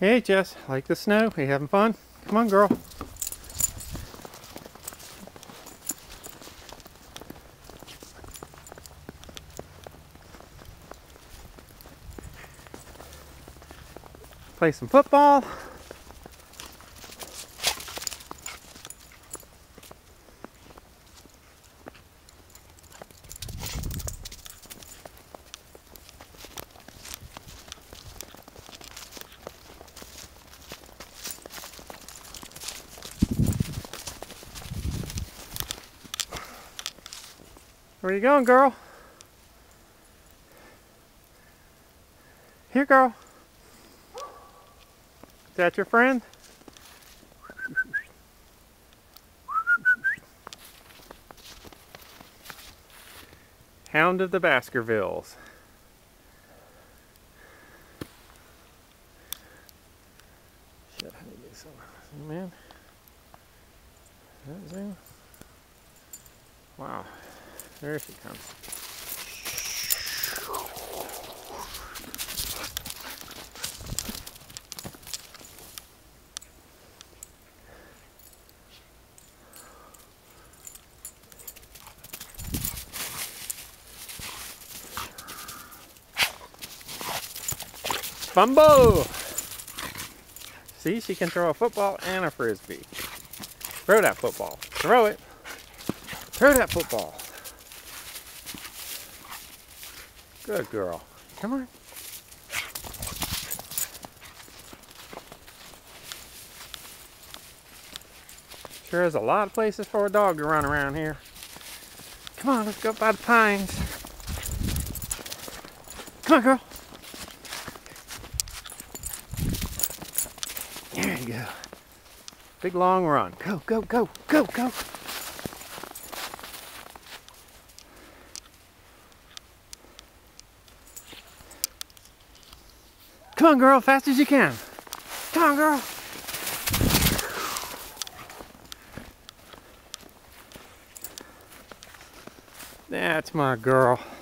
Hey Jess, like the snow? Are you having fun? Come on, girl. Play some football. Where you going, girl? Here, girl. Is that your friend? Hound of the Baskervilles. Shit, how do you get some? Zoom in. That zoom? Wow. There she comes. Fumble! See, she can throw a football and a frisbee. Throw that football. Throw it. Throw that football. Good girl. Come on. Sure is a lot of places for a dog to run around here. Come on, let's go by the pines. Come on, girl. There you go. Big long run. Go, go, go, go, go. Come on, girl, fast as you can. Come on, girl. That's my girl.